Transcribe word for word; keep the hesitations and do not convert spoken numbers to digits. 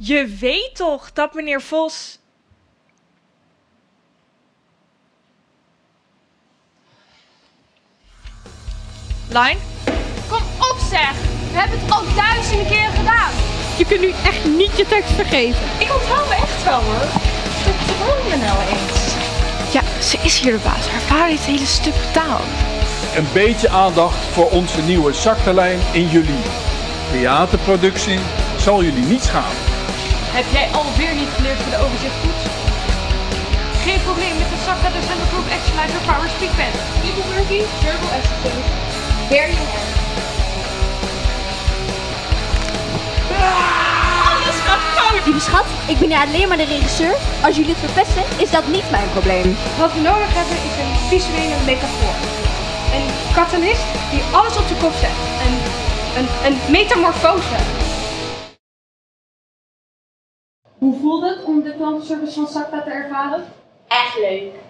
Je weet toch dat meneer Vos... Line? Kom op zeg! We hebben het al duizenden keren gedaan. Je kunt nu echt niet je tekst vergeven. Ik onthoud me echt wel hoor. Vertrouw me nou eens. Ja, ze is hier de baas. Haar vader heeft het hele stuk betaald. Een beetje aandacht voor onze nieuwe Saktalijn in juli. Theaterproductie zal jullie niet schamen. Heb jij alweer niet geleerd voor de overzichtstoets? Geen probleem met de Sakta December Group X-Lighter Power Speed Pen. People working, verbal exercise. Here you are. Alles gaat fout! Lieve schat, ik ben hier alleen maar de regisseur. Als jullie het verpesten, is dat niet mijn probleem. Wat we nodig hebben is een visuele metafoor. Een katalist die alles op zijn kop zet. Een, een, een metamorfose. Hoe voelt het om de klantenservice van Sakta te ervaren? Echt leuk.